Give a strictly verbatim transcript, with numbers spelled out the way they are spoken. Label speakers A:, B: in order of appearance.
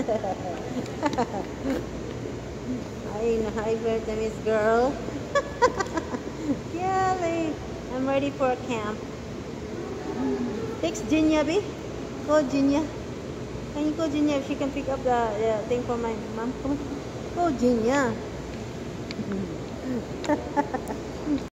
A: Hi, hi, Vietnamese girl. Kelly, I'm ready for a camp. Text Jinya, B. Call Jinya. Can you call Jinya if she can pick up the, the thing for my mom? Come on. Call Jinya.